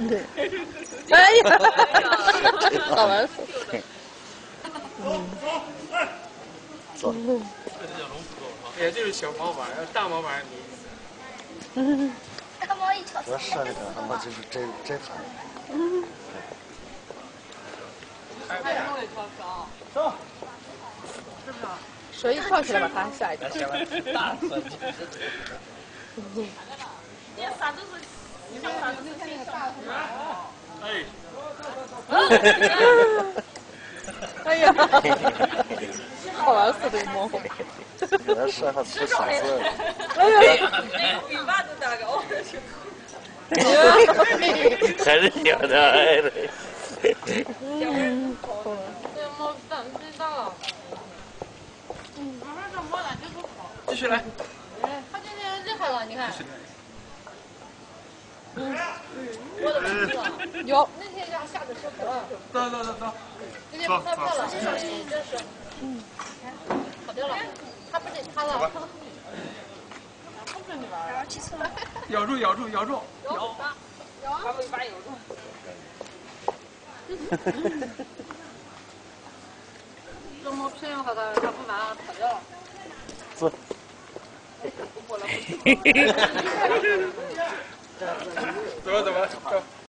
对。哎呀，好玩死。 走。 也就是小毛板，要大毛板你。 大毛一瞧。 主要是那个他妈就是这盘。 走。 是不是？谁一跳起来把他吓一跳。 大死。 那啥都是，你看啥都是那个大的。 哎。 哎呀，好玩死的猫。 那是还出啥子？ 哎呀， 尾巴都大个哦。 还是小的爱的。 这猫胆子最大了。马上这猫胆就不好。 继续来。 它今天厉害了，你看。我的不知道。 有。 那天让吓得受不了。 走。 今天不害怕了，这小心真是。跑掉了，它不得它了。碰着你玩儿。起错了。 咬住。 咬。把尾巴咬住。这猫偏要它不玩，跑掉了。 走。 不过了。 走。